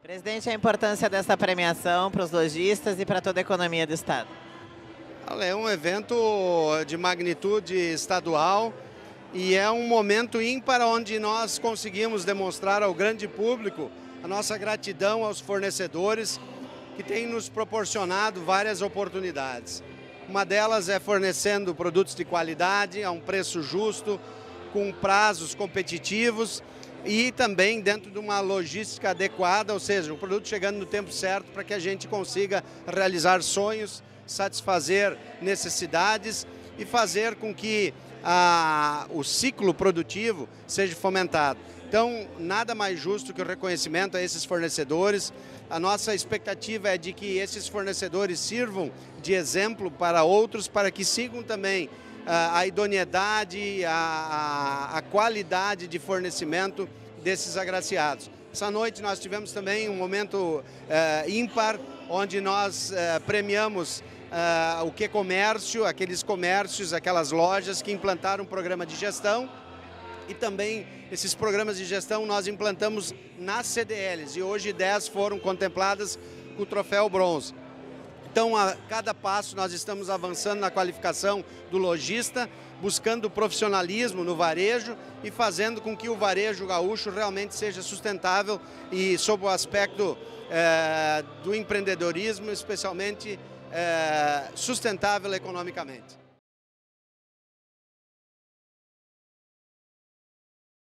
Presidente, a importância dessa premiação para os lojistas e para toda a economia do Estado? É um evento de magnitude estadual e é um momento ímpar onde nós conseguimos demonstrar ao grande público a nossa gratidão aos fornecedores que têm nos proporcionado várias oportunidades. Uma delas é fornecendo produtos de qualidade a um preço justo, com prazos competitivos e também dentro de uma logística adequada, ou seja, o produto chegando no tempo certo para que a gente consiga realizar sonhos, satisfazer necessidades e fazer com que o ciclo produtivo seja fomentado. Então, nada mais justo que o reconhecimento a esses fornecedores. A nossa expectativa é de que esses fornecedores sirvam de exemplo para outros, para que sigam também a idoneidade, a qualidade de fornecimento desses agraciados. Essa noite nós tivemos também um momento ímpar, onde nós premiamos o QComércio, aqueles comércios, aquelas lojas que implantaram um programa de gestão, e também esses programas de gestão nós implantamos nas CDLs, e hoje 10 foram contempladas com o troféu bronze. Então, a cada passo nós estamos avançando na qualificação do lojista, buscando profissionalismo no varejo e fazendo com que o varejo gaúcho realmente seja sustentável e sob o aspecto do empreendedorismo, especialmente sustentável economicamente.